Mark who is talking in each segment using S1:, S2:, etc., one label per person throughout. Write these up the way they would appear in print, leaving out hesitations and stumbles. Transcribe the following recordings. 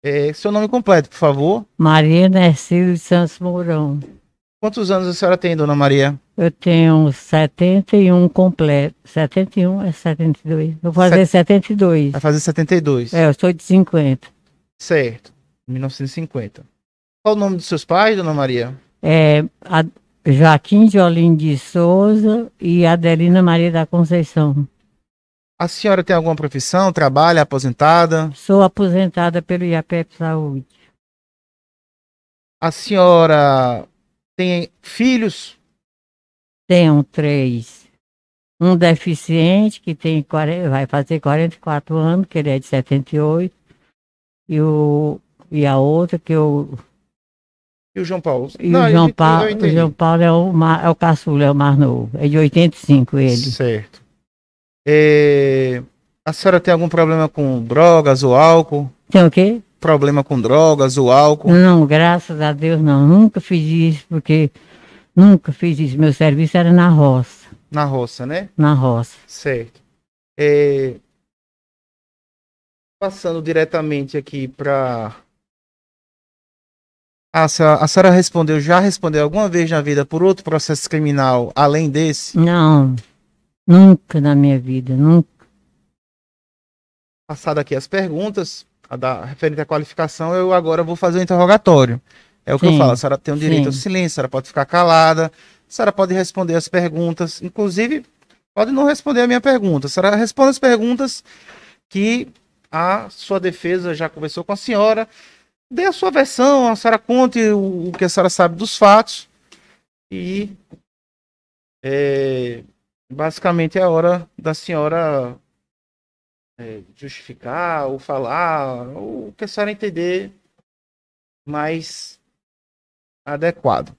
S1: Seu nome completo, por favor.
S2: Maria Nercílio Santos Mourão.
S1: Quantos anos a senhora tem, dona Maria?
S2: Eu tenho 71 completo. 71 é 72. Vou fazer
S1: Set-
S2: 72.
S1: Vai fazer 72.
S2: Eu sou de 50.
S1: Certo. 1950. Qual o nome dos seus pais, dona Maria?
S2: Joaquim de Olim de Souza e Adelina Maria da Conceição.
S1: A senhora tem alguma profissão? Trabalha, aposentada?
S2: Sou aposentada pelo IAPEP Saúde.
S1: A senhora tem filhos?
S2: Tenho 3. Um deficiente que tem vai fazer 44 anos, que ele é de 78. E a outra que eu.
S1: E o João Paulo?
S2: E
S1: Não,
S2: o João
S1: eu
S2: Paulo, o
S1: entendi.
S2: João Paulo é o caçula, é o mais novo. É de 85 ele.
S1: Certo. A senhora tem algum problema com drogas ou álcool?
S2: Tem o quê?
S1: Problema com drogas ou álcool?
S2: Não, graças a Deus não. Nunca fiz isso, porque nunca fiz isso. Meu serviço era na roça.
S1: Na roça, né?
S2: Na roça.
S1: Certo. Passando diretamente aqui para... A senhora já respondeu alguma vez na vida por outro processo criminal além desse?
S2: Não, nunca na minha vida, nunca.
S1: Passado aqui as perguntas, referente à qualificação, eu agora vou fazer o interrogatório. É o que eu falo, a senhora tem o direito ao silêncio, a senhora pode ficar calada, a senhora pode responder as perguntas, inclusive pode não responder a minha pergunta, a senhora responde as perguntas que a sua defesa já conversou com a senhora, dê a sua versão, a senhora conte o que a senhora sabe dos fatos e basicamente é a hora da senhora justificar ou falar o que a senhora entender mais adequado.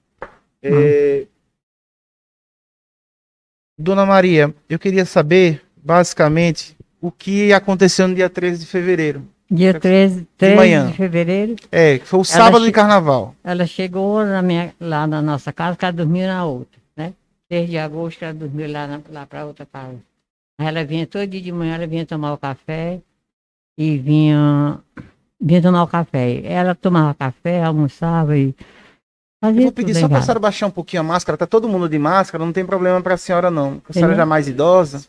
S1: Dona Maria, eu queria saber basicamente o que aconteceu no dia 13 de fevereiro.
S2: Dia 13 de fevereiro.
S1: Foi o sábado de carnaval.
S2: Ela chegou lá na nossa casa, que ela dormiu na outra, né? 3 de agosto, ela dormiu lá para outra casa. Aí ela vinha todo dia de manhã, ela vinha tomar o café e vinha tomar o café. Ela tomava café, almoçava e fazia. Eu
S1: vou pedir só para a senhora baixar um pouquinho a máscara, tá todo mundo de máscara, não tem problema para a senhora não. A senhora já é mais idosa.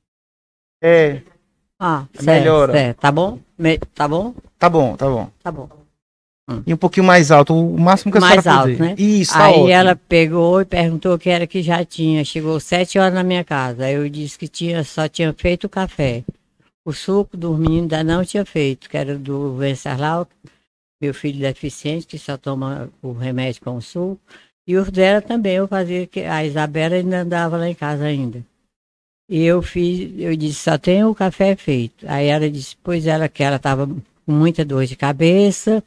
S1: Melhora.
S2: Tá bom? Tá bom?
S1: Tá bom, tá bom.
S2: Tá bom.
S1: E um pouquinho mais alto, o máximo que a senhora
S2: mais alto, né?
S1: Isso,
S2: tá. Aí ótimo. Ela pegou e perguntou o que era que já tinha. Chegou 7 horas na minha casa. Aí eu disse que só tinha feito o café. O suco do menino ainda não tinha feito, que era do Venceslau, meu filho deficiente, que só toma o remédio com o suco. E os dela também, eu fazia, que a Isabela ainda andava lá em casa ainda. E eu disse, só tem o café feito. Aí ela disse, pois que ela estava com muita dor de cabeça,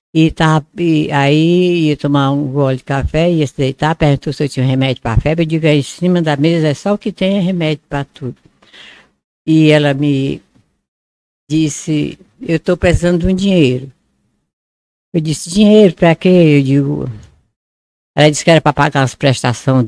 S2: e aí ia tomar um gole de café, ia se deitar, perguntou se eu tinha remédio para febre. Eu digo, aí em cima da mesa é só o que tem, é remédio para tudo. E ela me disse, eu estou precisando de um dinheiro. Eu disse, dinheiro para quê? Eu digo, ela disse que era para pagar as prestações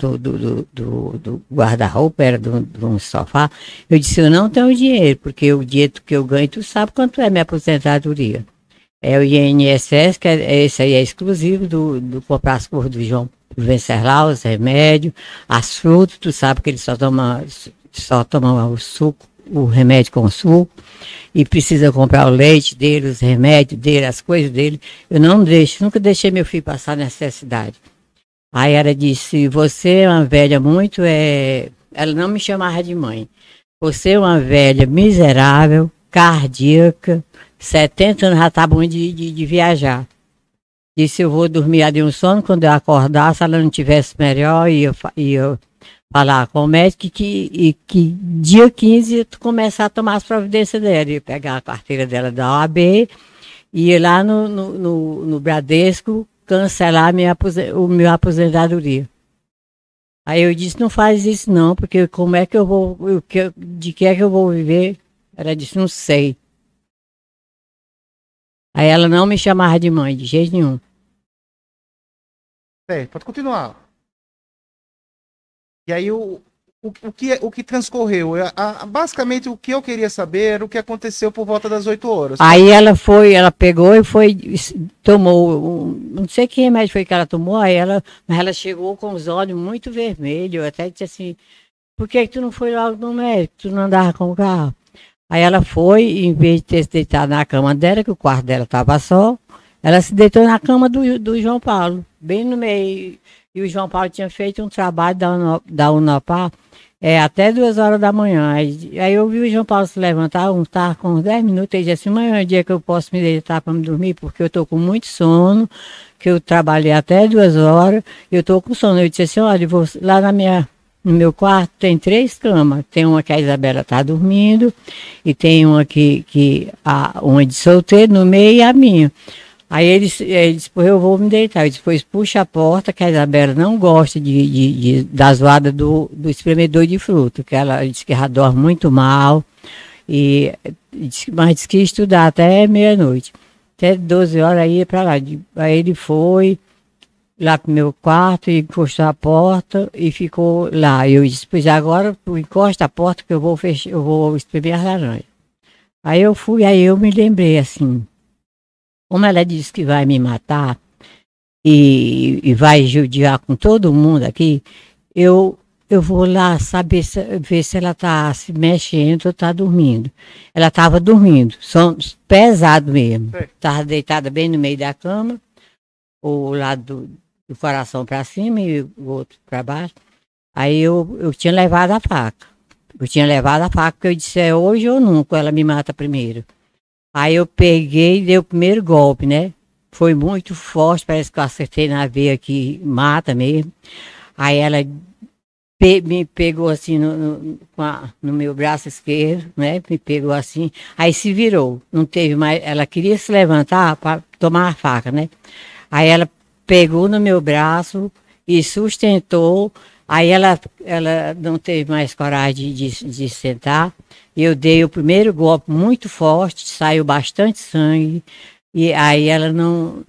S2: do guarda-roupa, era de um sofá. Eu disse, eu não tenho dinheiro, porque o dinheiro que eu ganho, tu sabe quanto é minha aposentadoria. É o INSS, que esse aí é exclusivo do comprar as coisas do João Venceslau, os remédios, as frutas, tu sabe que ele só toma o suco, o remédio com suco, e precisa comprar o leite dele, os remédios dele, as coisas dele. Eu nunca deixei meu filho passar necessidade. Aí ela disse, você é uma velha muito, ela não me chamava de mãe. Você é uma velha miserável, cardíaca, 70 anos já está bom de viajar. Disse, eu vou dormir ali um sono, quando eu acordar, se ela não tivesse melhor, ia falar com o médico que dia 15 tu começar a tomar as providências dela. Ia pegar a carteira dela da OAB, ia lá no Bradesco, cancelar o meu aposentadoria. Aí eu disse, não faz isso não, porque como é que eu vou, de que é que eu vou viver? Ela disse, não sei. Aí ela não me chamava de mãe, de jeito nenhum.
S1: Pode continuar. E aí o o que transcorreu? Basicamente, o que eu queria saber era o que aconteceu por volta das 8 horas.
S2: Aí ela pegou e foi, tomou, não sei que remédio foi que ela tomou, mas ela chegou com os olhos muito vermelhos, eu até disse assim, por que tu não foi logo no médico, tu não andava com o carro? Aí ela foi, em vez de ter se deitado na cama dela, que o quarto dela estava só, ela se deitou na cama do João Paulo, bem no meio. E o João Paulo tinha feito um trabalho da Unopar até 2 horas da manhã. Aí eu vi o João Paulo se levantar, estava com uns 10 minutos, ele disse assim, amanhã é um dia que eu posso me deitar para me dormir, porque eu estou com muito sono, que eu trabalhei até 2 horas, e eu estou com sono. Eu disse assim, olha, lá no meu quarto tem 3 camas. Tem uma que a Isabela está dormindo, e tem uma uma de solteiro no meio e a minha. Aí ele disse, pois eu vou me deitar. Eu disse, pois puxa a porta, que a Isabela não gosta da zoada do espremedor de fruta, que ela disse que ela dorme muito mal, mas disse que ia estudar até meia-noite. Até 12 horas aí ia para lá. Aí ele foi lá pro meu quarto e encostou a porta e ficou lá. Eu disse, pois agora tu encosta a porta que eu vou espremer as laranjas. Aí eu fui, aí eu me lembrei assim, como ela disse que vai me matar e vai judiar com todo mundo aqui, eu vou lá ver se ela está se mexendo ou está dormindo. Ela estava dormindo, pesado mesmo. Estava deitada bem no meio da cama, o lado do coração para cima e o outro para baixo. Aí eu tinha levado a faca. Eu tinha levado a faca porque eu disse, é hoje ou nunca, ela me mata primeiro. Aí eu peguei e dei o primeiro golpe, né? Foi muito forte, parece que eu acertei na veia que mata mesmo. Aí ela me pegou assim no meu braço esquerdo, né? Me pegou assim, aí se virou. Não teve mais, ela queria se levantar para tomar a faca, né? Aí ela pegou no meu braço e sustentou. Aí ela não teve mais coragem de sentar. Eu dei o primeiro golpe muito forte, saiu bastante sangue. E aí ela não.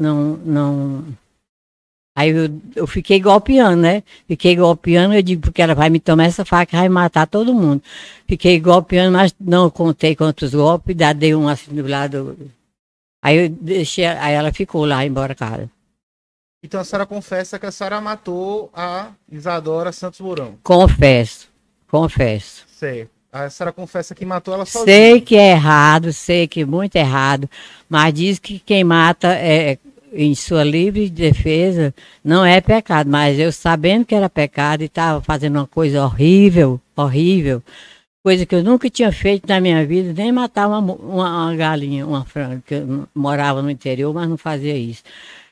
S2: Aí eu fiquei golpeando, né? Fiquei golpeando, eu digo, porque ela vai me tomar essa faca e vai matar todo mundo. Fiquei golpeando, mas não contei quantos golpes, dei um assim do lado. Aí eu deixei, aí ela ficou lá embora casa.
S1: Então a senhora confessa que a senhora matou a Isadora Santos Mourão?
S2: Confesso.
S1: Sei. A senhora confessa que matou ela sozinha?
S2: Sei que é errado, sei que é muito errado, mas diz que quem mata em sua livre defesa não é pecado, mas eu sabendo que era pecado e estava fazendo uma coisa horrível, coisa que eu nunca tinha feito na minha vida, nem matar uma galinha, uma franga, que eu morava no interior, mas não fazia isso.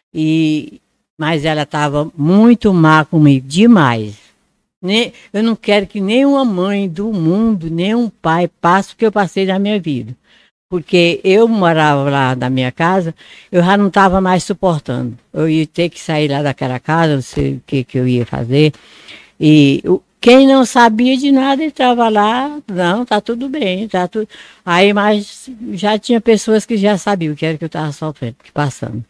S2: Mas ela estava muito má comigo, demais. Eu não quero que nenhuma mãe do mundo, nem um pai passe o que eu passei na minha vida. Porque eu morava lá na minha casa, eu já não estava mais suportando. Eu ia ter que sair lá daquela casa, não sei o que eu ia fazer. E quem não sabia de nada entrava lá, não, tá tudo bem, tá tudo. Aí, mas já tinha pessoas que já sabiam o que era que eu estava sofrendo, passando.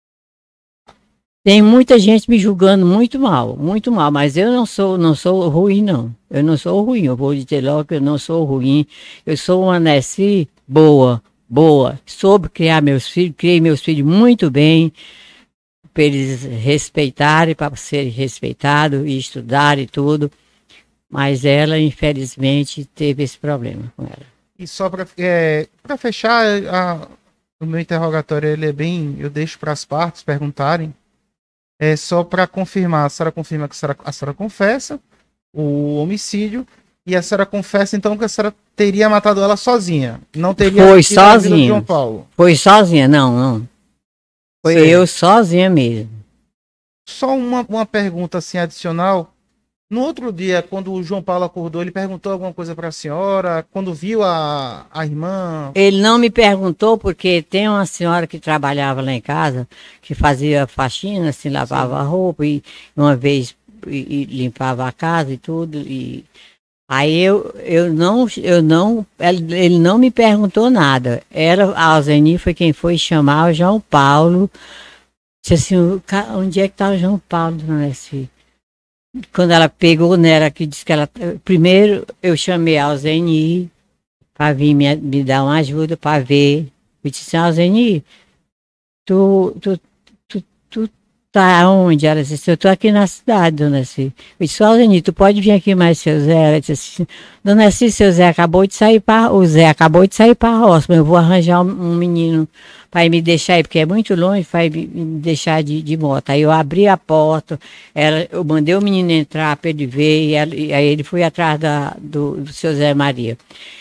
S2: Tem muita gente me julgando muito mal, mas eu não sou ruim, não. Eu não sou ruim, eu vou dizer logo que eu não sou ruim. Eu sou uma Nessi boa, soube criar meus filhos, criei meus filhos muito bem, para eles respeitarem, para serem respeitados e estudarem e tudo. Mas ela, infelizmente, teve esse problema com ela.
S1: E só para fechar, o meu interrogatório ele é bem, eu deixo para as partes perguntarem. É só para confirmar, a senhora confirma que a senhora confessa o homicídio e a senhora confessa então que a senhora teria matado ela sozinha, não teria
S2: foi sozinha.
S1: João Paulo.
S2: Foi sozinha, não. Foi eu sozinha mesmo.
S1: Só uma pergunta assim adicional. No outro dia, quando o João Paulo acordou, ele perguntou alguma coisa para a senhora? Quando viu a irmã?
S2: Ele não me perguntou, porque tem uma senhora que trabalhava lá em casa, que fazia faxina, assim, lavava a roupa, e uma vez e limpava a casa e tudo. E aí ele não me perguntou nada. A Alzeni foi quem foi chamar o João Paulo. Disse assim, onde é que está o João Paulo, dona Nessi? quando ela pegou nela, que disse que ela. Primeiro eu chamei a Alzeni para vir me dar uma ajuda para ver. Eu disse, Alzeni, tu tá onde? Ela disse, eu tô aqui na cidade, dona Cí. Eu disse, Alzeni, tu pode vir aqui mais, seu Zé? Ela disse assim, dona Cí, seu Zé acabou de sair para. O Zé acabou de sair para a roça, mas eu vou arranjar um menino para me deixar aí, porque é muito longe, para me deixar de moto. Aí eu abri a porta, eu mandei o menino entrar para ele ver, e aí ele foi atrás do seu Zé Maria.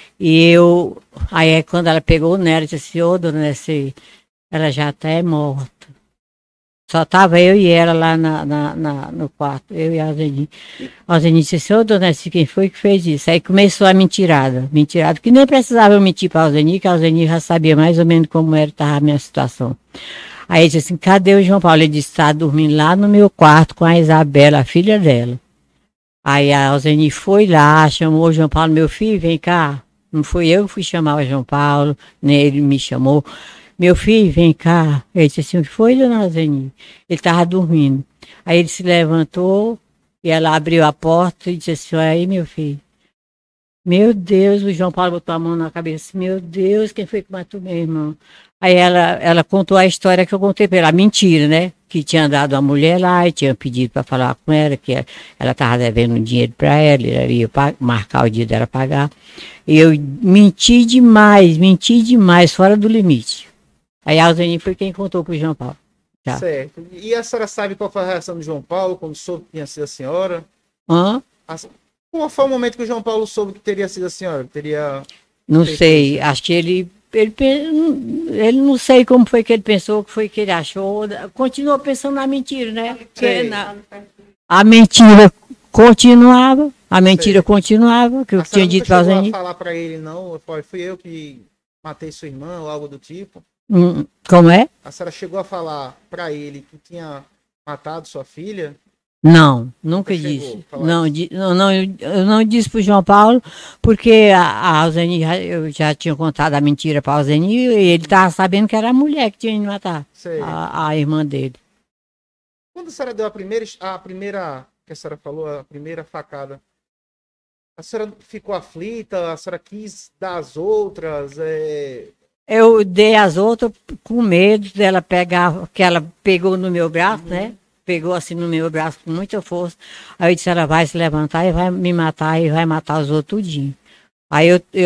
S2: Aí quando ela pegou nela, disse assim, ô dona Nessi, ela já até morta. Só estava eu e ela lá no quarto, eu e a Alzeni. A Alzeni disse assim, ô dona Nessi, quem foi que fez isso? Aí começou a mentirada, que nem precisava eu mentir para a Alzeni, que a Alzeni já sabia mais ou menos como estava a minha situação. Aí ele disse assim, cadê o João Paulo? Ele disse, está dormindo lá no meu quarto com a Isabela, a filha dela. Aí a Alzeni foi lá, chamou o João Paulo, meu filho, vem cá. Não fui eu que fui chamar o João Paulo, nem ele me chamou. Meu filho, vem cá. Ele disse assim, o que foi, dona Alzeni? Ele estava dormindo. Aí ele se levantou e ela abriu a porta e disse assim, olha aí, meu filho. Meu Deus, o João Paulo botou a mão na cabeça. Meu Deus, quem foi que matou meu irmão? Aí ela contou a história que eu contei para ela. Mentira, né? Que tinha dado a mulher lá e tinha pedido para falar com ela, que ela estava devendo um dinheiro para ela ia marcar o dia dela pagar. E eu menti demais, fora do limite. Aí a Alzeni foi quem contou para o João Paulo.
S1: Tá. Certo. E a senhora sabe qual foi a reação do João Paulo quando soube que tinha sido a senhora? Qual foi o momento que o João Paulo soube que teria sido a senhora?
S2: Não sei, acho que ele não sei como foi que ele pensou, o que foi que ele achou. Continuou pensando na mentira, né? Porque a mentira continuava, que eu tinha dito para a Alzeni.
S1: Não falar para ele, não, fui eu que matei sua irmã ou algo do tipo?
S2: Como é?
S1: A senhora chegou a falar para ele que tinha matado sua filha?
S2: Não, nunca disse. Eu não disse para o João Paulo, porque a Alzeni, eu já tinha contado a mentira para a Alzeni e ele estava sabendo que era a mulher que tinha ido matar a irmã dele.
S1: Quando a senhora deu a primeira, que a senhora falou, a primeira facada, a senhora ficou aflita? A senhora quis dar as outras?
S2: Eu dei as outras com medo dela pegar, que ela pegou no meu braço, né? Pegou assim no meu braço com muita força. Aí eu disse, ela vai se levantar e vai me matar e vai matar os outros tudinho. Aí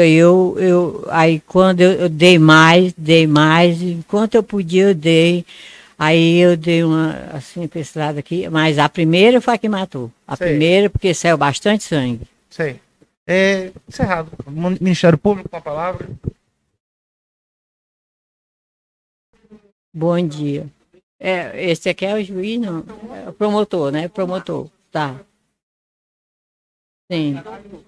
S2: aí quando eu dei mais, enquanto eu podia eu dei. Aí eu dei uma assim pincelada aqui, mas a primeira foi a que matou. Primeira porque saiu bastante sangue.
S1: Sei. Encerrado. Ministério Público com a palavra.
S2: Bom dia. Esse aqui é o juiz, não? É o promotor, né? Promotor. Tá. Sim.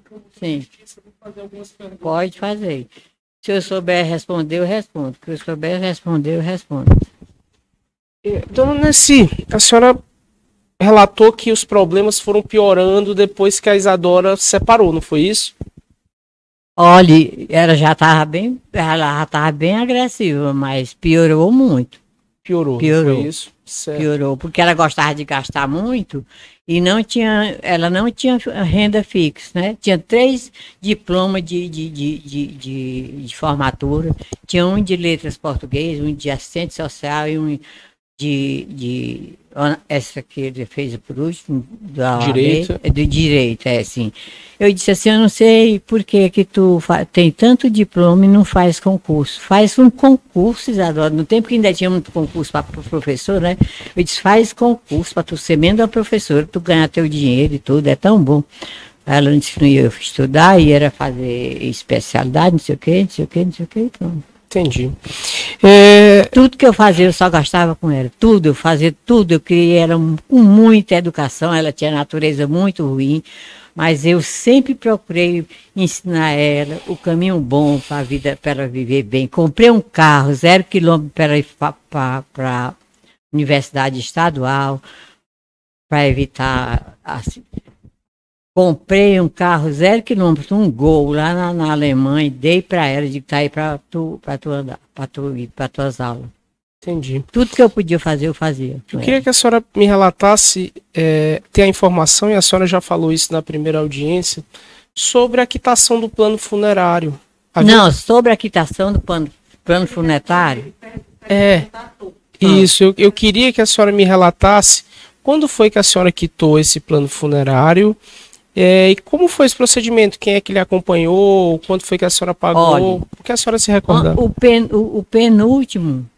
S2: Pode fazer. Se eu souber responder, eu respondo. Se eu souber responder, eu respondo.
S3: Dona Nessi, a senhora relatou que os problemas foram piorando depois que a Isadora se separou, não foi isso?
S2: Olha, ela já estava bem agressiva, mas piorou muito.
S3: Piorou. Foi isso? Certo.
S2: Piorou, porque ela gostava de gastar muito e ela não tinha renda fixa, né? Tinha 3 diplomas de formatura, tinha um de letras português, um de assistente social e um essa que ele fez por último, do direito, assim. Eu disse assim, eu não sei por que tu tem tanto diploma e não faz concurso. Faz um concurso, Isadora, no tempo que ainda tinha muito concurso para professor, né? Eu disse, faz concurso para tu ser mesmo uma professora, tu ganhar teu dinheiro e tudo, é tão bom. Ela disse que não ia estudar, ia fazer especialidade, não sei o quê, então...
S3: Entendi.
S2: Tudo que eu fazia, eu só gastava com ela. Tudo, eu fazia tudo. Eu criei ela com muita educação. Ela tinha natureza muito ruim. Mas eu sempre procurei ensinar ela o caminho bom para a vida, para ela viver bem. Comprei um carro, 0 quilômetro para ir para a Universidade Estadual, para evitar... Assim, comprei um carro 0 quilômetro, um Gol lá na Alemanha, e dei para ela, digo, tá aí para tu andar, para tu ir para tuas aulas.
S3: Entendi.
S2: Tudo que eu podia fazer, eu fazia.
S3: Eu queria que a senhora me relatasse, ter a informação, e a senhora já falou isso na primeira audiência, sobre a quitação do plano funerário.
S2: Não, sobre a quitação do plano funerário?
S3: Isso, eu queria que a senhora me relatasse quando foi que a senhora quitou esse plano funerário, e como foi esse procedimento, quem é que lhe acompanhou, quanto foi que a senhora pagou,
S2: Olha,
S3: o que a senhora se recorda?
S2: O penúltimo,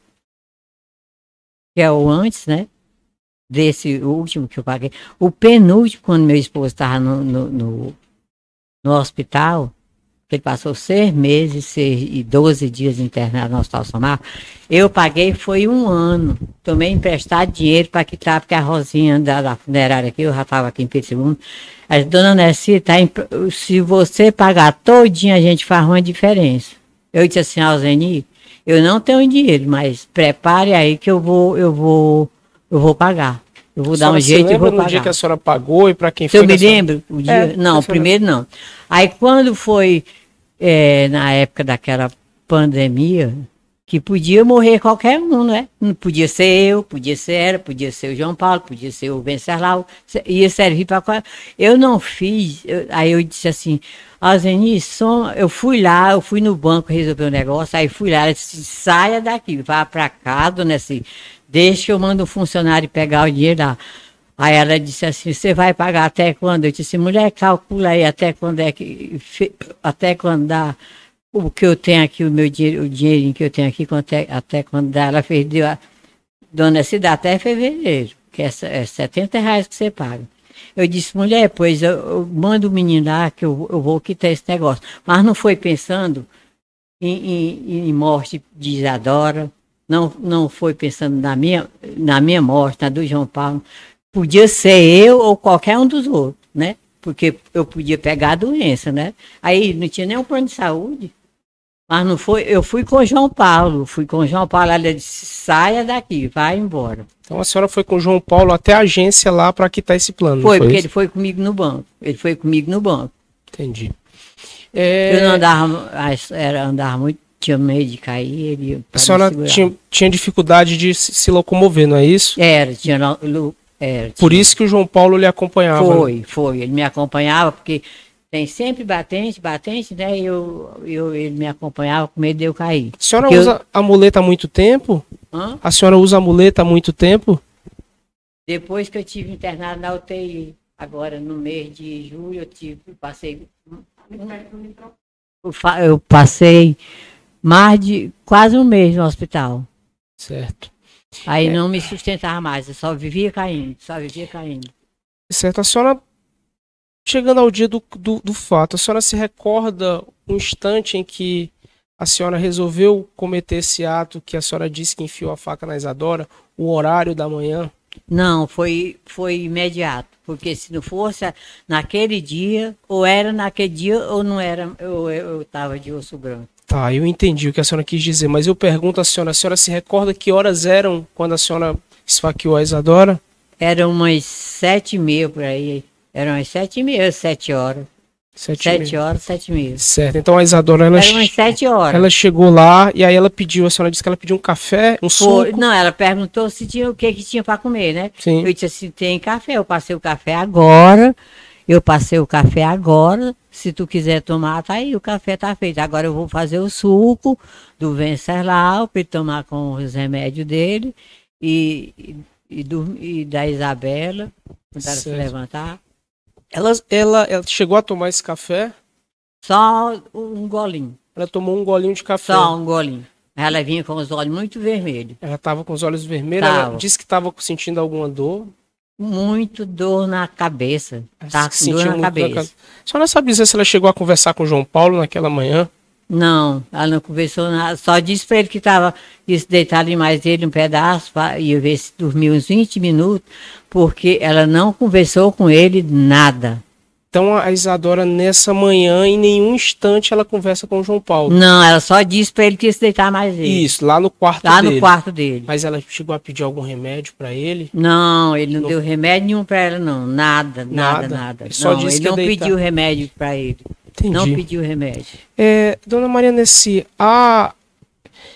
S2: que é o antes, né, desse último que eu paguei, o penúltimo, quando meu esposo estava no hospital, ele passou 6 meses e 12 dias internado no Hospital São Marcos, eu paguei foi 1 ano. Tomei emprestado dinheiro para quitar, porque a Rosinha da funerária aqui, eu já estava aqui em Pedro II, a dona Nessi, se você pagar todinho, a gente faz uma diferença. Eu disse assim, Alzeni, eu não tenho dinheiro, mas prepare aí que eu vou pagar. Eu vou dar um jeito e vou pagar.
S3: No dia que a senhora pagou e para quem
S2: foi?
S3: Eu
S2: me lembro o dia? Não, primeiro não. Aí quando foi na época daquela pandemia, que podia morrer qualquer um, né? Não podia ser eu, podia ser o João Paulo, podia ser o Venceslau, ia servir para... Eu não fiz, aí eu disse assim, Alzeni, eu fui no banco resolver um negócio, aí fui lá, ela disse, saia daqui, vá para cá, dona Nessi, deixa que eu mando um funcionário pegar o dinheiro lá. Aí ela disse assim, você vai pagar até quando? Eu disse, mulher, calcula aí até quando até quando dá o que eu tenho aqui, o dinheirinho que eu tenho aqui, até quando dá. Ela fez, dona, se dá até fevereiro, que é R$70 que você paga. Eu disse, mulher, pois eu mando o menino lá que eu vou quitar esse negócio. Mas não foi pensando em morte de Isadora, não foi pensando na minha morte, na do João Paulo. Podia ser eu ou qualquer um dos outros, né? Porque eu podia pegar a doença, né? Aí não tinha nenhum plano de saúde. Mas não foi, eu fui com o João Paulo, ela disse, saia daqui, vai embora.
S3: Então a senhora foi com o João Paulo até a agência lá para quitar esse plano?
S2: Foi, porque ele foi comigo no banco.
S3: Entendi.
S2: Eu não andava muito, tinha medo de cair.
S3: A senhora tinha dificuldade de se locomover, não é isso?
S2: Tinha.
S3: Por isso que o João Paulo lhe acompanhava.
S2: Foi. Ele me acompanhava, porque tem sempre batente, né? Ele me acompanhava com medo de eu cair.
S3: A senhora usa a muleta há muito tempo? A senhora usa a muleta há muito tempo?
S2: Depois que eu tive internado na UTI, agora no mês de julho, eu passei mais de quase um mês no hospital.
S3: Certo.
S2: Aí não me sustentava mais, eu só vivia caindo.
S3: Certo, a senhora, chegando ao dia do fato, a senhora se recorda um instante em que a senhora resolveu cometer esse ato que a senhora disse que enfiou a faca na Isadora, o horário da manhã?
S2: Não, foi imediato, porque se não fosse naquele dia, ou era naquele dia ou não era, eu estava de osso branco.
S3: Tá, eu entendi o que a senhora quis dizer, mas eu pergunto à senhora, a senhora se recorda que horas eram quando a senhora esfaqueou a Isadora?
S2: Eram umas 7h30 por aí, eram umas 7h30, 7 horas. 7 horas, 7h30.
S3: Certo, então a Isadora,
S2: eram umas 7 horas.
S3: Ela chegou lá e aí ela pediu, a senhora disse que ela pediu um café, um suco?
S2: Não, ela perguntou se tinha o que tinha para comer, né?
S3: Sim.
S2: Eu disse assim, tem café, eu passei o café agora, se tu quiser tomar, tá aí, o café tá feito. Agora eu vou fazer o suco do Venceslau para ele tomar com os remédios dele e da Isabela, para ela se levantar.
S3: Ela chegou a tomar esse café?
S2: Só um golinho.
S3: Ela tomou um golinho de café?
S2: Só um golinho. Ela vinha com os olhos muito vermelhos.
S3: Ela estava com os olhos vermelhos? Ela disse que estava sentindo alguma dor?
S2: Muito dor na cabeça. Tá com dor na cabeça.
S3: A senhora sabe dizer se ela chegou a conversar com o João Paulo naquela manhã?
S2: Não, ela não conversou nada. Só disse para ele que ia se deitar demais dele um pedaço, ia ver se dormia uns 20 minutos, porque ela não conversou com ele nada.
S3: Então a Isadora, nessa manhã, em nenhum instante ela conversa com o João Paulo?
S2: Não, ela só disse para ele que ia se deitar mais dele.
S3: Isso, lá no quarto dele.
S2: Lá no quarto dele.
S3: Mas ela chegou a pedir algum remédio para ele?
S2: Não, ele não deu remédio nenhum para ela, não. Nada.
S3: Ele só disse
S2: ele não pediu remédio para ele.
S3: Entendi.
S2: Não pediu remédio.
S3: Dona Maria Nessi,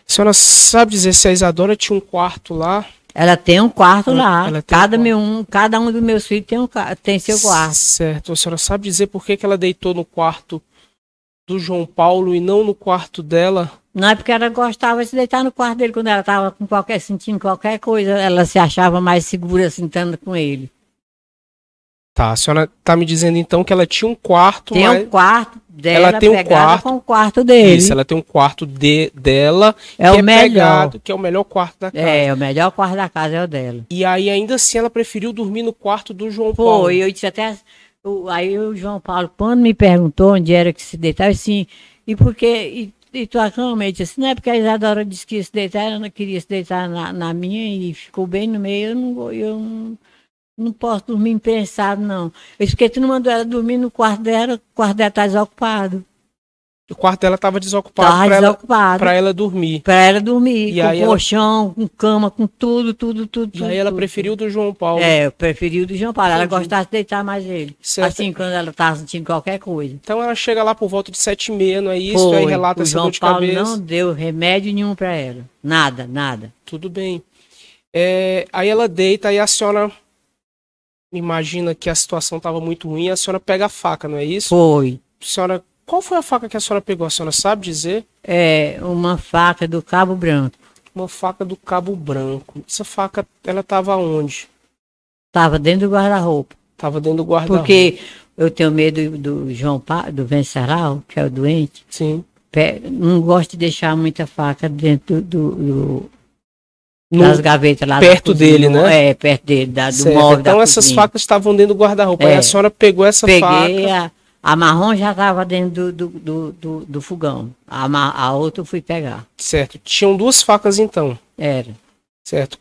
S3: A senhora sabe dizer se a Isadora tinha um quarto lá?
S2: Ela tem um quarto lá.
S3: Ela tem
S2: Cada um dos meus filhos tem seu quarto.
S3: Certo. A senhora sabe dizer por que ela deitou no quarto do João Paulo e não no quarto dela?
S2: Não é porque ela gostava de se deitar no quarto dele quando ela estava sentindo qualquer coisa. Ela se achava mais segura sentando com ele.
S3: Tá, a senhora tá me dizendo então que ela tinha um quarto.
S2: Tem um quarto dela,
S3: ela tem um quarto
S2: com o quarto dele.
S3: Isso, ela tem um quarto dela
S2: é o melhor.
S3: Que é o melhor quarto da casa.
S2: É, o melhor quarto da casa é o dela.
S3: E aí ainda assim ela preferiu dormir no quarto do João Paulo.
S2: Foi, eu disse até. Aí o João Paulo, quando me perguntou onde era que se deitava, assim, e por que. E tua cama? Eu disse assim, não é porque a Isadora disse que ia se deitar, ela não queria se deitar na minha e ficou bem no meio, eu não posso dormir impensado, não. Eu disse, porque tu não mandou ela dormir no quarto dela, o quarto dela tá desocupado.
S3: O quarto dela estava desocupado para ela dormir.
S2: Para ela dormir,
S3: e
S2: com colchão, com cama, com tudo.
S3: E aí ela preferiu do João Paulo.
S2: É, preferiu do João Paulo. Ela gostava de deitar mais ele.
S3: Certo.
S2: Assim, quando ela estava sentindo qualquer coisa.
S3: Então ela chega lá por volta de 7h30, não é isso? Aí relata essa dor de cabeça.
S2: O João Paulo não deu remédio nenhum para ela. Nada.
S3: Tudo bem. Aí ela deita, aí a senhora imagina que a situação estava muito ruim, a senhora pega a faca, não é isso?
S2: Foi.
S3: Senhora, qual foi a faca que a senhora pegou? A senhora sabe dizer?
S2: É, uma faca do Cabo Branco.
S3: Uma faca do Cabo Branco. Essa faca, ela estava onde?
S2: Estava dentro do guarda-roupa.
S3: Estava dentro do guarda-roupa.
S2: Porque eu tenho medo do João Paulo, do Venceslau, que é o doente.
S3: Sim.
S2: Não gosto de deixar muita faca dentro das gavetas lá.
S3: Perto dele, né?
S2: É, perto dele, do móvel.
S3: Então essas facas estavam dentro do guarda-roupa. Aí a senhora pegou essa faca.
S2: Peguei a marrom já estava dentro do fogão. A outra eu fui pegar.
S3: Certo. Tinham 2 facas então.
S2: Era.
S3: Certo.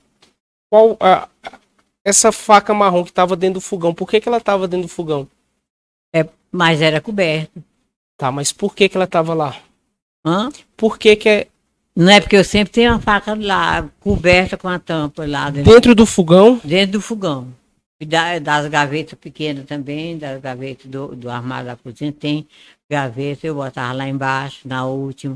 S3: Essa faca marrom que estava dentro do fogão, por que ela estava dentro do fogão?
S2: Mas era coberto.
S3: Tá, mas por que ela estava lá?
S2: Hã?
S3: Por que
S2: Não é porque eu sempre tenho uma faca lá, coberta com a tampa lá.
S3: Dentro do fogão?
S2: Dentro do fogão. E das gavetas pequenas também, das gavetas do armário da cozinha, tem gaveta, eu botava lá embaixo, na última.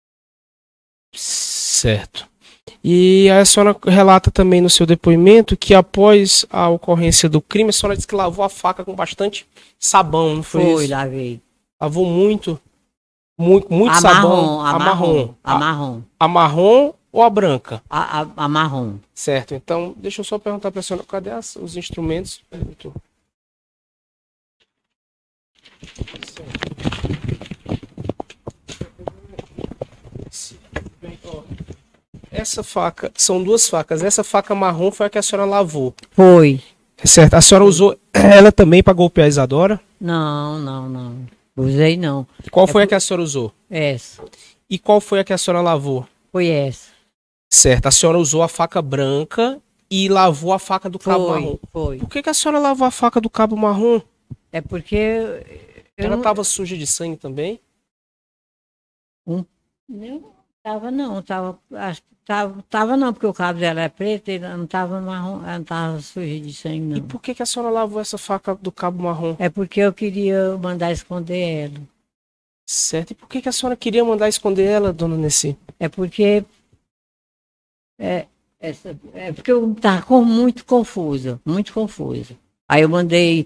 S3: Certo. E a senhora relata também no seu depoimento que após a ocorrência do crime, a senhora disse que lavou a faca com bastante sabão, não foi isso?
S2: Foi, lavei.
S3: Lavou muito sabão?
S2: A marrom.
S3: A marrom ou a branca?
S2: A marrom.
S3: Certo, então deixa eu só perguntar para a senhora, cadê os instrumentos? Essa faca, são 2 facas, essa faca marrom foi a que a senhora lavou?
S2: Foi.
S3: Certo, a senhora usou ela também para golpear a Isadora?
S2: Não. Usei não.
S3: Qual foi a que a senhora usou?
S2: Essa.
S3: E qual foi a que a senhora lavou?
S2: Foi essa.
S3: Certo, a senhora usou a faca branca e lavou a faca do cabo marrom.
S2: Foi.
S3: Por que a senhora lavou a faca do cabo marrom?
S2: É porque...
S3: Ela estava suja de sangue também?
S2: Tava não, porque o cabo dela é preto, ele não tava marrom, ela não tava suja de sangue, não.
S3: E por que a senhora lavou essa faca do cabo marrom?
S2: É porque eu queria mandar esconder ela.
S3: Certo, e por que a senhora queria mandar esconder ela, dona Nessi?
S2: É porque... porque eu tava muito confusa. Aí eu mandei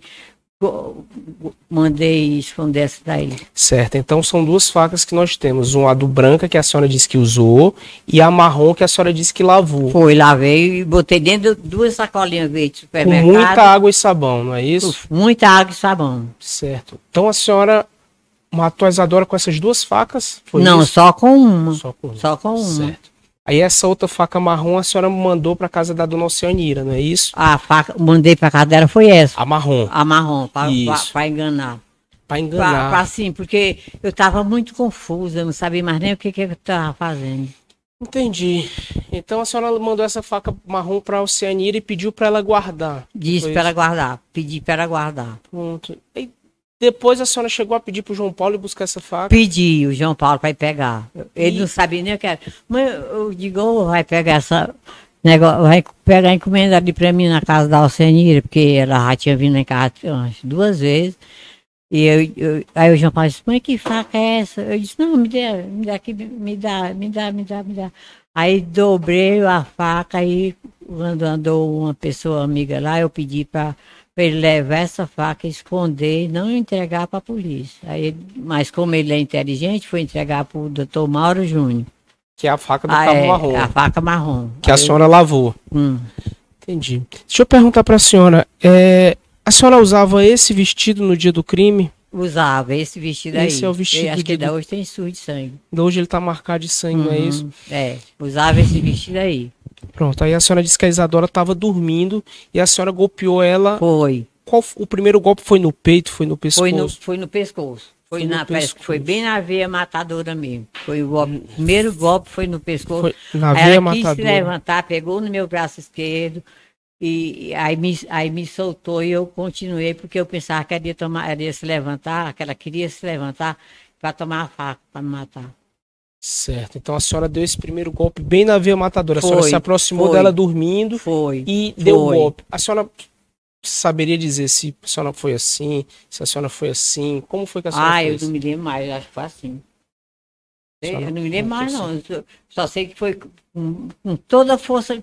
S2: esconder essa daí.
S3: Certo, então são 2 facas que nós temos. Uma do branca que a senhora disse que usou e a marrom que a senhora disse que lavou.
S2: Foi, lavei e botei dentro de 2 sacolinhas verdes de supermercado.
S3: Com muita água e sabão, não é isso?
S2: Muita água e sabão.
S3: Certo. Então a senhora matou a Isadora com essas 2 facas? Foi
S2: não,
S3: isso?
S2: Só com uma.
S3: Só com uma. Certo. Aí essa outra faca marrom a senhora mandou para casa da dona Oceanira, não é isso?
S2: A faca, mandei para casa dela foi essa.
S3: A marrom.
S2: A marrom, para enganar.
S3: Para enganar.
S2: Assim, porque eu estava muito confusa, não sabia mais nem o que eu estava fazendo.
S3: Entendi. Então a senhora mandou essa faca marrom para a Oceanira e pediu para ela guardar.
S2: Disse para ela guardar, pedi para ela guardar.
S3: Pronto. E depois a senhora chegou a pedir para o João Paulo buscar essa faca?
S2: Pedi o João Paulo para ir pegar. Ele não sabia nem o que era. Mas eu digo, vai pegar essa negócio, vai pegar a encomenda ali para mim na casa da Alcenira, porque ela já tinha vindo em casa 2 vezes. E aí o João Paulo disse, mãe, que faca é essa? Eu disse, não, me dá aqui, me dá. Aí dobrei a faca e quando andou uma pessoa amiga lá, eu pedi para ele levar essa faca, esconder e não entregar para a polícia. Mas como ele é inteligente, foi entregar para o doutor Mauro Júnior.
S3: Que é a faca do cabo marrom.
S2: A faca marrom.
S3: Que a senhora lavou. Entendi. Deixa eu perguntar para a senhora, a senhora usava esse vestido no dia do crime?
S2: Usava esse vestido aí.
S3: Esse é o vestido.
S2: Acho que hoje tem sujo de sangue.
S3: Hoje ele tá marcado de sangue, não é isso?
S2: Usava esse vestido aí.
S3: Pronto, aí a senhora disse que a Isadora estava dormindo e a senhora golpeou ela.
S2: Foi.
S3: O primeiro golpe foi no peito, foi no pescoço?
S2: Foi no pescoço. Foi bem na veia matadora mesmo. Foi o primeiro golpe foi no pescoço. Foi
S3: na veia matadora.
S2: Ela quis se levantar, pegou no meu braço esquerdo. E aí me soltou e eu continuei, porque eu pensava que ela ia se levantar, que ela queria se levantar para tomar a faca, para me matar.
S3: Certo, então a senhora deu esse primeiro golpe bem na veia matadora. A senhora se aproximou dela dormindo e deu o golpe. A senhora saberia dizer se a senhora foi assim, se a senhora foi assim? Como foi que a senhora fez?
S2: Eu não me lembro mais, acho que foi assim. Eu não me lembro mais, não. Só sei que foi com toda a força,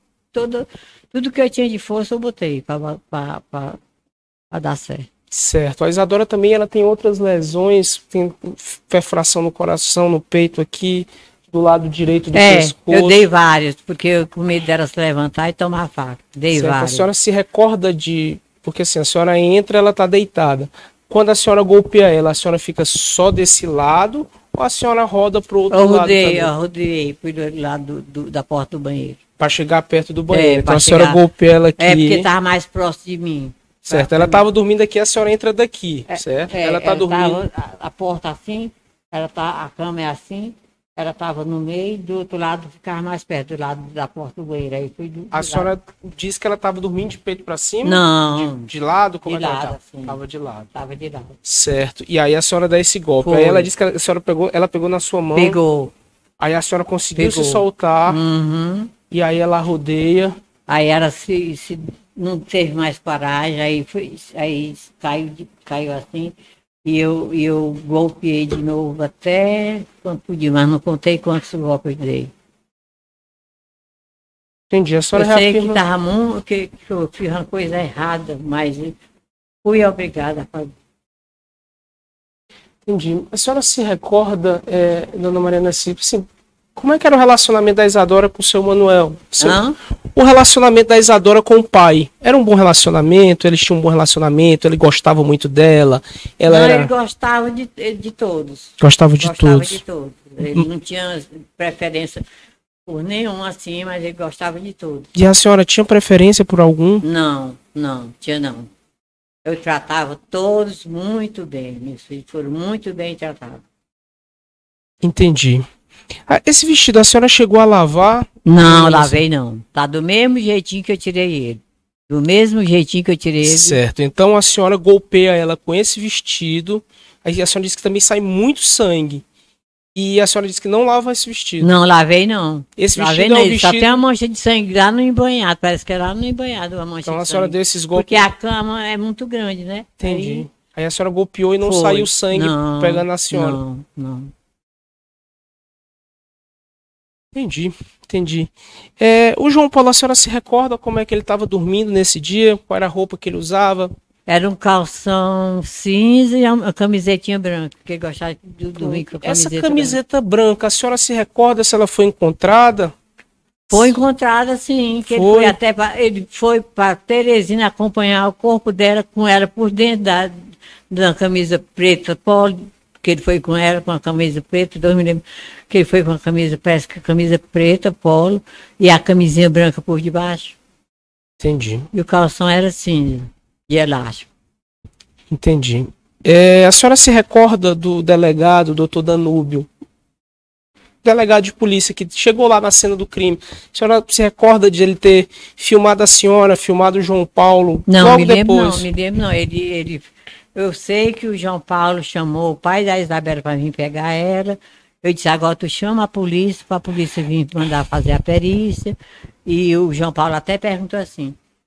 S2: tudo que eu tinha de força eu botei para dar certo.
S3: Certo. A Isadora também ela tem outras lesões, tem perfuração no coração, no peito aqui, do lado direito do pescoço.
S2: Eu dei várias, porque eu com medo dela se levantar e tomar faca. Dei várias.
S3: A senhora se recorda de... Porque assim, a senhora entra, ela está deitada. Quando a senhora golpeia ela, a senhora fica só desse lado ou a senhora roda para o outro lado?
S2: Eu rodei, fui do lado da porta do banheiro.
S3: Para chegar perto do banheiro. Então a senhora golpeia ela aqui.
S2: Porque estava mais próximo de mim.
S3: Certo, ela estava dormindo aqui, a senhora entra daqui, certo? Ela está dormindo.
S2: A porta assim, a cama é assim, ela estava no meio, do outro lado ficava mais perto, do lado da porta do banheiro. Aí fui
S3: a senhora disse que ela estava dormindo de peito para cima?
S2: Não.
S3: De lado? Como
S2: de
S3: é que
S2: lado,
S3: ela
S2: assim.
S3: estava de lado?
S2: Estava de lado.
S3: Certo, e aí a senhora dá esse golpe.
S2: Foi.
S3: Aí ela disse que a senhora pegou na sua mão.
S2: Pegou.
S3: Aí a senhora conseguiu se soltar. E aí ela rodeia.
S2: Aí ela não teve mais coragem, aí caiu assim, e eu golpeei de novo até quando podia, mas não contei quantos golpes eu dei.
S3: Entendi, a senhora
S2: eu sei que eu fiz uma coisa errada, mas fui obrigada a fazer.
S3: Entendi. A senhora se recorda, dona Mariana, assim, como é que era o relacionamento da Isadora com o seu Manuel? O relacionamento da Isadora com o pai. Era um bom relacionamento? Eles tinham um bom relacionamento? Ele gostava muito dela?
S2: Ele gostava de todos.
S3: Gostava de todos.
S2: Ele não tinha preferência por nenhum assim, mas ele gostava de todos.
S3: E a senhora tinha preferência por algum?
S2: Não, tinha não. Eu tratava todos muito bem. Meus filhos foram muito bem tratados.
S3: Entendi. Esse vestido a senhora chegou a lavar?
S2: Não, lavei não. Tá do mesmo jeitinho que eu tirei ele. Do mesmo jeitinho que eu tirei ele.
S3: Certo. Então a senhora golpeia ela com esse vestido. Aí a senhora disse que também sai muito sangue. E a senhora disse que não lava esse vestido.
S2: Não, lavei não.
S3: Esse vestido é um vestido...
S2: Só tem uma mancha de sangue lá no embanhado. Parece que é lá no embanhado uma mancha de sangue.
S3: Então a senhora deu esses golpes...
S2: Porque a cama é muito grande, né?
S3: Entendi. Aí a senhora golpeou e não saiu sangue pegando a senhora.
S2: Não.
S3: Entendi. O João Paulo, a senhora se recorda como é que ele estava dormindo nesse dia? Qual era a roupa que ele usava?
S2: Era um calção cinza e uma camisetinha branca, porque ele gostava de dormir com a camiseta.
S3: Essa camiseta branca, a senhora se recorda se ela foi encontrada?
S2: Foi encontrada, sim. Que ele foi para Teresina acompanhar o corpo dela com ela por dentro da camisa preta polo, que ele foi com ela com a camisa preta, me lembro que ele foi com a camisa, parece que a camisa preta, polo, e a camisinha branca por debaixo.
S3: Entendi.
S2: E o calção era cinza, de elástico.
S3: Entendi. A senhora se recorda do delegado, doutor Danúbio, delegado de polícia que chegou lá na cena do crime? A senhora se recorda de ele ter filmado a senhora, filmado o João Paulo?
S2: Não,
S3: logo
S2: me lembro
S3: depois?
S2: Não, me lembro não. Eu sei que o João Paulo chamou o pai da Isabela para vir pegar ela. Eu disse, agora tu chama a polícia, para a polícia vir mandar fazer a perícia. E o João Paulo até perguntou assim,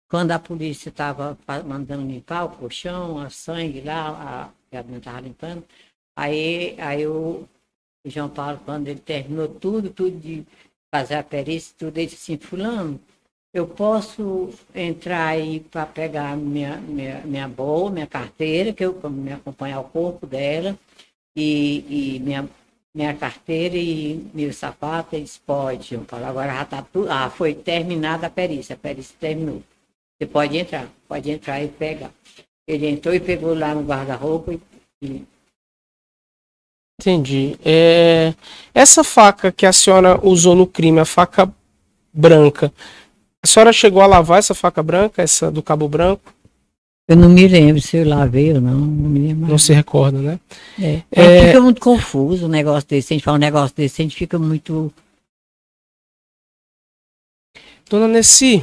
S2: quando a polícia estava mandando limpar o colchão, a sangue lá, que a menina estava limpando, aí o João Paulo, quando ele terminou tudo de fazer a perícia, tudo, ele disse assim, fulano, eu posso entrar aí para pegar minha bolsa, minha carteira, que eu me acompanhar o corpo dela, e minha carteira e meu sapato, eles podem, João Paulo. Agora já está tudo. Foi terminada a perícia terminou. Você pode entrar e pegar. Ele entrou e pegou lá no guarda-roupa e...
S3: Entendi. Essa faca que a senhora usou no crime, a faca branca, a senhora chegou a lavar essa faca branca, essa do cabo branco?
S2: Eu não me lembro se eu lavei ou não me lembro.
S3: Não se recorda, né?
S2: Fica muito confuso um negócio desse. A gente fala um negócio desse, a gente fica muito...
S3: Dona Nessi,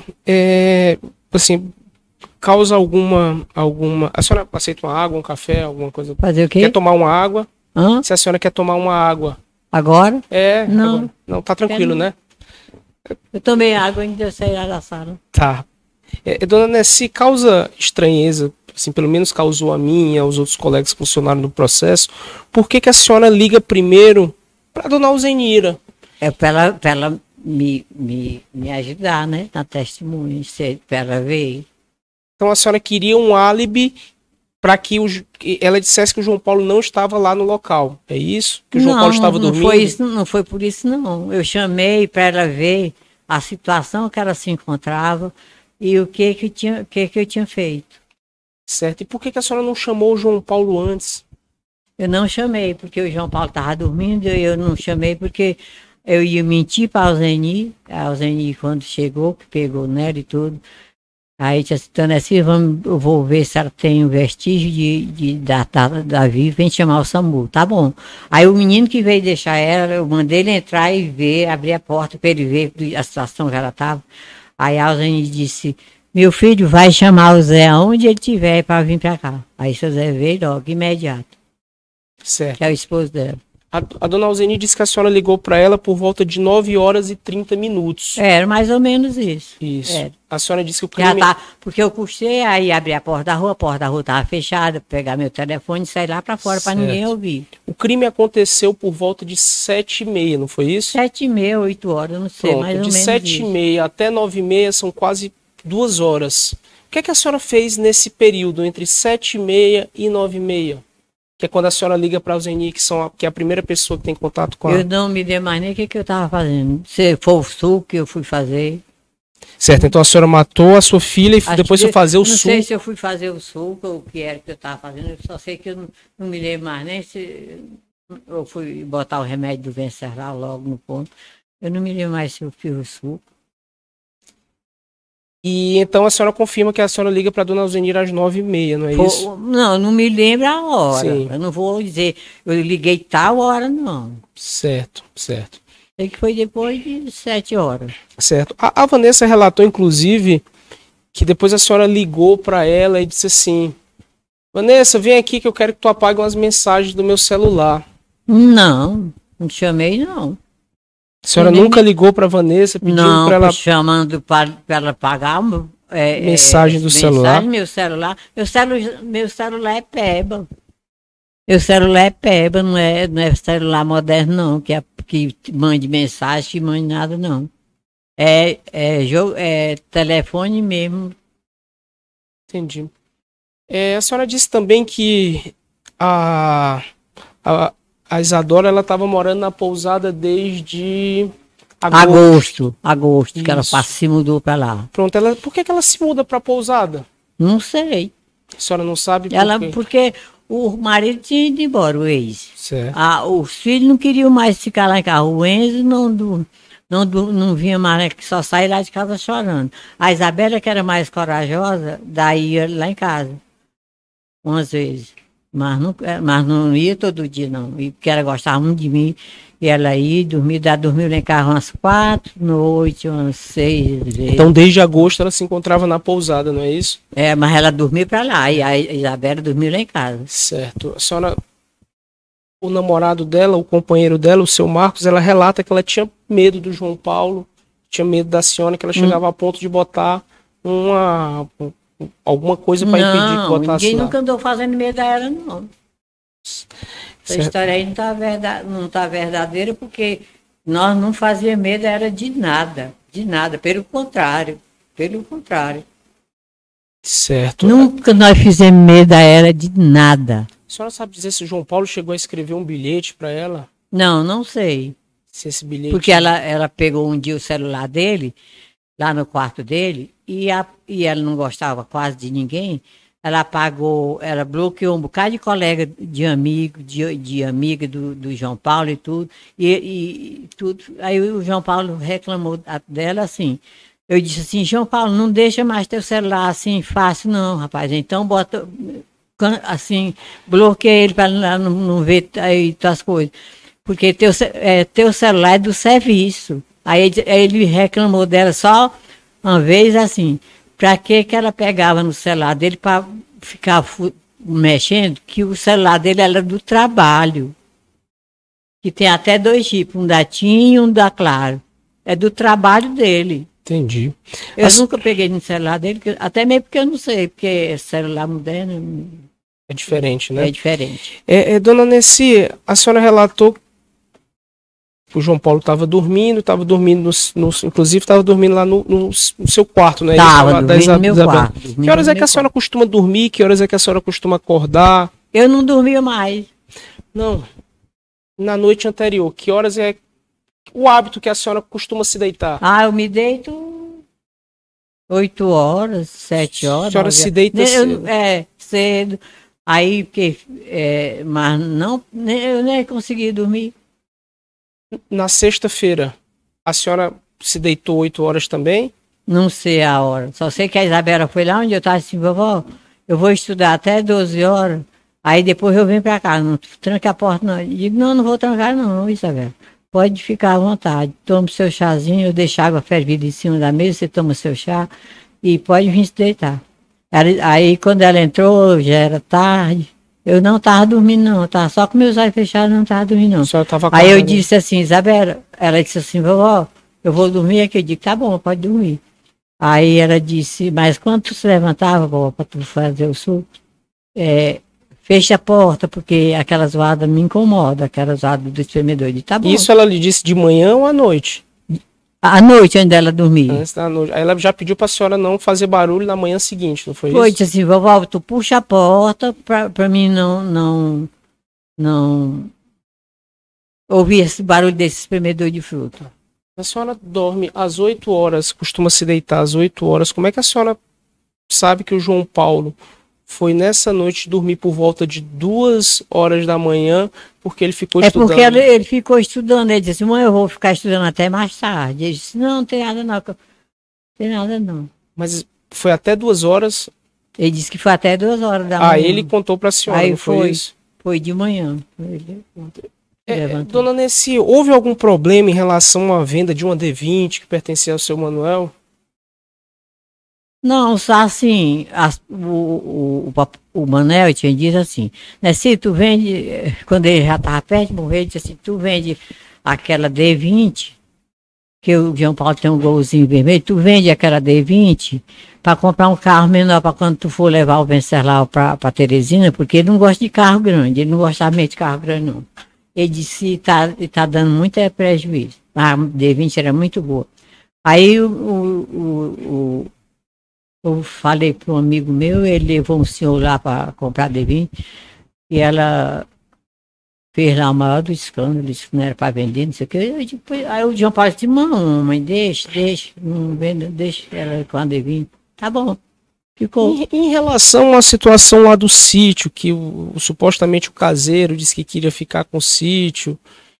S3: assim, causa alguma... A senhora aceita uma água, um café, alguma coisa?
S2: Fazer o quê?
S3: Quer tomar uma água?
S2: Hã?
S3: Se a senhora quer tomar uma água.
S2: Agora?
S3: Não.
S2: Agora.
S3: Não, tá tranquilo, né?
S2: Eu tomei água e eu saí lá da sala.
S3: Tá. Dona Nessi, causa estranheza, assim, pelo menos causou a mim e aos outros colegas que funcionaram no processo, por que a senhora liga primeiro para dona Alzenira?
S2: Para ela me ajudar, né? Na testemunha, para ela ver.
S3: Então a senhora queria um álibi para que ela dissesse que o João Paulo não estava lá no local. É isso? Que o João Paulo estava dormindo?
S2: Não foi por isso, não. Eu chamei para ela ver a situação que ela se encontrava e o que eu tinha feito.
S3: Certo. E por que a senhora não chamou o João Paulo antes?
S2: Eu não chamei porque o João Paulo estava dormindo, eu não chamei porque eu ia mentir para a Alzeni quando chegou, que pegou nela e tudo. Aí disse assim, Dona Nessi, eu vou ver se ela tem um vestígio da Viva, vem chamar o SAMU, tá bom. Aí o menino que veio deixar ela, eu mandei ele entrar e ver, abrir a porta para ele ver a situação que ela estava. Aí a Alzeni disse, meu filho vai chamar o Zé aonde ele estiver para vir para cá. Aí seu Zé veio logo, imediato.
S3: Certo.
S2: Que é o esposo dela.
S3: A dona Alzeni disse que a senhora ligou para ela por volta de 9 horas e 30 minutos.
S2: Era mais ou menos isso.
S3: Isso.
S2: Era.
S3: A senhora disse que o crime...
S2: Porque eu custei aí abrir a porta da rua estava fechada, pegar meu telefone e sair lá para fora para ninguém ouvir.
S3: O crime aconteceu por volta de 7h30, não foi isso?
S2: 7h30, 8 horas, não sei, mais ou menos.
S3: De 7h30 até 9h30 são quase 2 horas. O que a senhora fez nesse período, entre 7h30 e 9h30? Que é quando a senhora liga para a Alzeni, que é a primeira pessoa que tem contato com ela.
S2: Eu não me lembro mais nem o que eu estava fazendo. Se foi o suco que eu fui fazer.
S3: Certo, então a senhora matou a sua filha e depois foi fazer o suco.
S2: Não sei se eu fui fazer o suco ou o que era que eu estava fazendo. Eu só sei que eu não me lembro mais nem se eu fui botar o remédio do Vencerral logo no ponto. Eu não me lembro mais se eu fiz o suco.
S3: E então a senhora confirma que a senhora liga para a dona Alzenira às 9h30, não é isso?
S2: Não me lembro a hora.
S3: Sim.
S2: Eu não vou dizer, eu liguei tal hora, não.
S3: Certo.
S2: Sei que foi depois de 7 horas.
S3: Certo. A Vanessa relatou, inclusive, que depois a senhora ligou para ela e disse assim, Vanessa, vem aqui que eu quero que tu apague umas mensagens do meu celular.
S2: Não chamei, não.
S3: A senhora nunca ligou para Vanessa pedindo para ela...
S2: Não, chamando para ela pagar
S3: mensagem do celular.
S2: Meu celular é peba. Meu celular é peba, não é celular moderno, não, que mande mensagem, que mande nada, não. É telefone mesmo.
S3: Entendi. A senhora disse também que a Isadora ela estava morando na pousada desde
S2: agosto, que ela se mudou para lá.
S3: Pronto, por que ela se muda para a pousada?
S2: Não sei.
S3: A senhora não sabe por quê?
S2: Porque o marido tinha ido embora, o ex.
S3: Certo.
S2: Os filhos não queriam mais ficar lá em casa. O Enzo não vinha mais, só saía lá de casa chorando. A Isabela, que era mais corajosa, daí ia lá em casa. Umas vezes. Mas não ia todo dia, não. Porque ela gostava muito de mim. E ela ia dormir, dormiu lá em casa umas 4 noites, umas 6 vezes.
S3: Então, desde agosto, ela se encontrava na pousada, não é isso?
S2: Mas ela dormia para lá. E a Isabela dormiu lá em casa.
S3: Certo. A senhora, o namorado dela, o companheiro dela, o seu Marcos, ela relata que ela tinha medo do João Paulo, tinha medo da senhora, que ela chegava a ponto de botar alguma coisa para impedir que botasse
S2: ninguém
S3: lá.
S2: nunca andou fazendo medo a ela, não. Essa história aí não tá verdadeira, porque nós não fazíamos medo era de nada, pelo contrário.
S3: Certo.
S2: Nunca nós fizemos medo a ela de nada.
S3: A senhora sabe dizer se o João Paulo chegou a escrever um bilhete para ela?
S2: Não sei.
S3: Se esse bilhete...
S2: Porque ela pegou um dia o celular dele, lá no quarto dele, e ela não gostava quase de ninguém. Ela apagou, ela bloqueou um bocado de colega, de amigo, de amiga do João Paulo e tudo. E tudo. Aí o João Paulo reclamou dela assim. Eu disse assim, João Paulo, não deixa mais teu celular assim fácil, não, rapaz. Então bota assim, bloqueia ele para não ver aí tuas coisas. Porque teu celular é do serviço. Aí ele reclamou dela só uma vez assim. Para que ela pegava no celular dele para ficar mexendo? Que o celular dele era do trabalho. Que tem até 2 tipos, um da TIM e um da Claro. É do trabalho dele.
S3: Entendi.
S2: Eu nunca peguei no celular dele, até mesmo porque eu não sei, porque celular moderno...
S3: É diferente, né?
S2: É diferente.
S3: Dona Nessi, a senhora relatou que o João Paulo estava dormindo, inclusive estava dormindo lá no seu quarto, né?
S2: Estava dormindo no meu quarto.
S3: Que horas é que a senhora costuma dormir? Que horas é que a senhora costuma acordar?
S2: Eu não dormia mais.
S3: Não. Na noite anterior, que horas é o hábito que a senhora costuma se deitar?
S2: Eu me deito 8 horas, 7 horas.
S3: A senhora se deita cedo?
S2: Cedo. Aí, porque, mas não, eu nem consegui dormir.
S3: Na sexta-feira, a senhora se deitou 8 horas também?
S2: Não sei a hora. Só sei que a Isabela foi lá onde eu estava assim, vovó, eu vou estudar até 12 horas, aí depois eu venho para cá. Não tranque a porta, não. Eu digo, não vou trancar, não, Isabela. Pode ficar à vontade. Toma o seu chazinho, eu deixo água fervida em cima da mesa, você toma o seu chá e pode vir se deitar. Aí, quando ela entrou, já era tarde. Eu não estava dormindo, não. Eu estava só com meus olhos fechados, não estava dormindo, não. Aí eu disse assim, Isabela, ela disse assim, vovó, eu vou dormir aqui. Eu digo, tá bom, pode dormir. Aí ela disse, mas quando tu se levantava, vovó, para tu fazer o suco, fecha a porta, porque aquela zoada me incomoda, aquela zoada do espremedor. Eu disse, tá bom.
S3: Isso ela lhe disse de manhã ou à noite?
S2: À noite, onde ela dormia.
S3: Antes da noite. Aí ela já pediu para a senhora não fazer barulho na manhã seguinte, não foi isso?
S2: Foi, disse assim, vovó, tu puxa a porta para mim não ouvir esse barulho desse espremedor de fruta.
S3: A senhora dorme às 8 horas, costuma se deitar às 8 horas. Como é que a senhora sabe que o João Paulo foi nessa noite dormir por volta de 2 horas da manhã, porque ele ficou estudando?
S2: É porque ele ficou estudando. Ele disse, mãe, eu vou ficar estudando até mais tarde. Ele disse, não tem nada não. Não tem nada não.
S3: Mas foi até 2 horas?
S2: Ele disse que foi até 2 horas da manhã.
S3: Aí ele contou para a senhora,
S2: aí
S3: não foi isso?
S2: Foi de manhã.
S3: Dona Nessi, houve algum problema em relação à venda de uma D20 que pertencia ao seu Manuel?
S2: Não, só assim, o Manel tinha dito assim, né, se tu vende, quando ele já estava perto de morrer, ele disse assim, tu vende aquela D20, que o João Paulo tem um golzinho vermelho, tu vende aquela D20 para comprar um carro menor para quando tu for levar o Venceslau para Teresina, porque ele não gosta de carro grande, ele não gostava mesmo de carro grande não. Ele disse, tá dando muito prejuízo, a D20 era muito boa. Aí eu falei para um amigo meu, ele levou um senhor lá para comprar D20 e ela fez lá o maior do escândalo, disse que não era para vender, não sei o que. Aí o João Paulo disse, mãe, deixa, não venda, deixa ela com a D20. Tá bom, ficou.
S3: Em relação à situação lá do sítio, que supostamente o caseiro disse que queria ficar com o sítio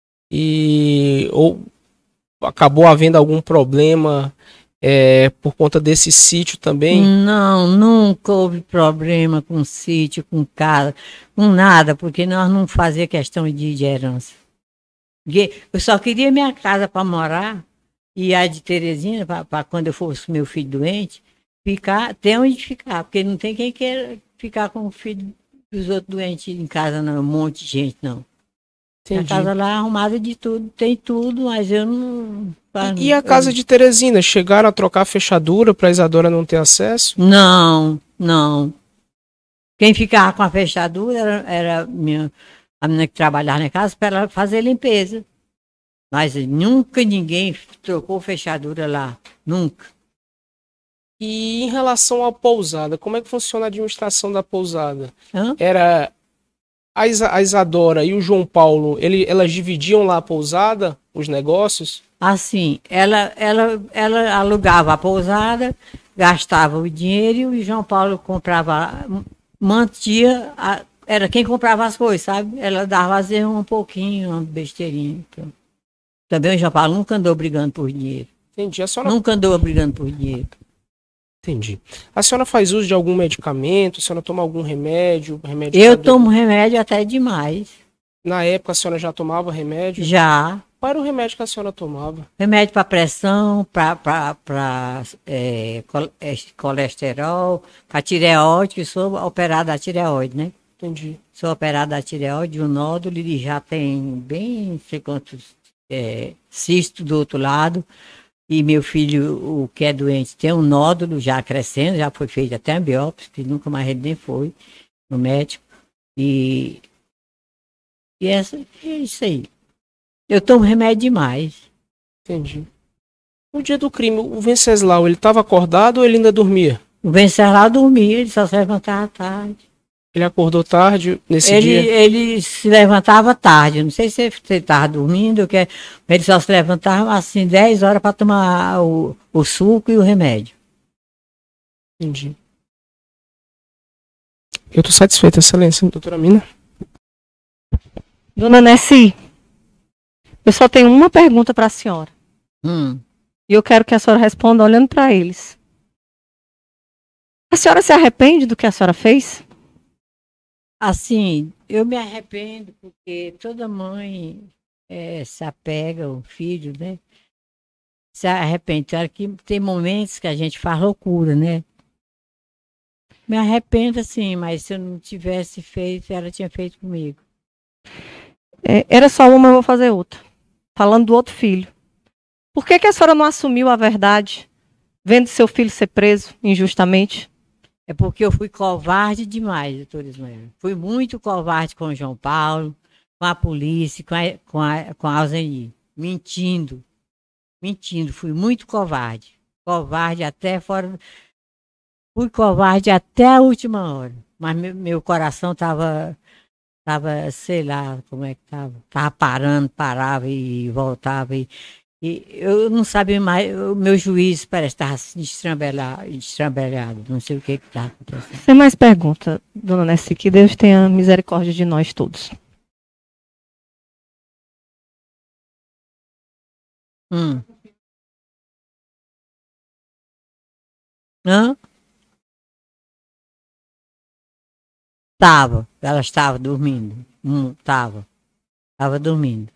S3: ou acabou havendo algum problema por conta desse sítio também?
S2: Não, nunca houve problema com sítio, com casa, com nada, porque nós não fazíamos questão de herança. Eu só queria minha casa para morar e a de Teresina, para quando eu fosse meu filho doente, ter onde ficar, porque não tem quem queira ficar com o filho dos outros doentes em casa, não, um monte de gente, não. Entendi. A casa lá é arrumada de tudo, tem tudo, mas eu não...
S3: E a casa de Teresina, chegaram a trocar a fechadura para a Isadora não ter acesso?
S2: Não, não. Quem ficava com a fechadura era a menina que trabalhava na casa para ela fazer limpeza. Mas nunca ninguém trocou fechadura lá, nunca.
S3: E em relação à pousada, como é que funciona a administração da pousada?
S2: Hã?
S3: Era a Isadora e o João Paulo, elas dividiam lá a pousada, os negócios?
S2: Assim, ela alugava a pousada, gastava o dinheiro e o João Paulo comprava, mantia, era quem comprava as coisas, sabe? Ela dava às vezes um pouquinho, uma besteirinha. Então. Também o João Paulo nunca andou brigando por dinheiro.
S3: Entendi. A senhora...
S2: Nunca andou brigando por dinheiro.
S3: Entendi. A senhora faz uso de algum medicamento? A senhora toma algum remédio?
S2: Eu tomo remédio até demais.
S3: Na época a senhora já tomava remédio?
S2: Já.
S3: Qual era o remédio que a senhora tomava?
S2: Remédio para pressão, para colesterol, para tireoide, que sou operada da tireoide, né?
S3: Entendi.
S2: Sou operada da tireoide, o nódulo ele já tem bem, não sei quantos cisto do outro lado. E meu filho, o que é doente, tem um nódulo já crescendo, já foi feito até a biópsia, que nunca mais ele nem foi no médico. E é isso aí. Eu tomo remédio demais.
S3: Entendi. No dia do crime, o Venceslau, ele estava acordado ou ele ainda dormia?
S2: O Venceslau dormia, ele só se levantava à tarde.
S3: Ele acordou tarde nesse dia?
S2: Ele se levantava tarde, não sei se ele estava dormindo, ele só se levantava assim 10 horas para tomar o suco e o remédio.
S3: Entendi. Eu estou satisfeita, excelência, doutora Mina.
S4: Dona Nessi, eu só tenho uma pergunta para a senhora. E eu quero que a senhora responda olhando para eles. A senhora se arrepende do que a senhora fez?
S2: Assim, eu me arrependo porque toda mãe se apega ao filho, né? Se arrepende. Claro que tem momentos que a gente faz loucura, né? Me arrependo, assim, mas se eu não tivesse feito, ela tinha feito comigo.
S4: Era só uma, eu vou fazer outra. Falando do outro filho. Por que a senhora não assumiu a verdade, vendo seu filho ser preso injustamente?
S2: É porque eu fui covarde demais, doutor Ismael. Fui muito covarde com o João Paulo, com a polícia, com a Alzeni. Mentindo. Fui muito covarde. Covarde até fora... Fui covarde até a última hora. Mas meu coração estava, sei lá como é que estava. Estava parando, parava e voltava. E eu não sabia mais, o meu juízo parece estar destrambelhado, não sei o que está acontecendo.
S4: Sem mais pergunta, dona Nessi, que Deus tenha misericórdia de nós todos.
S2: Hã? Ela estava dormindo. Estava dormindo.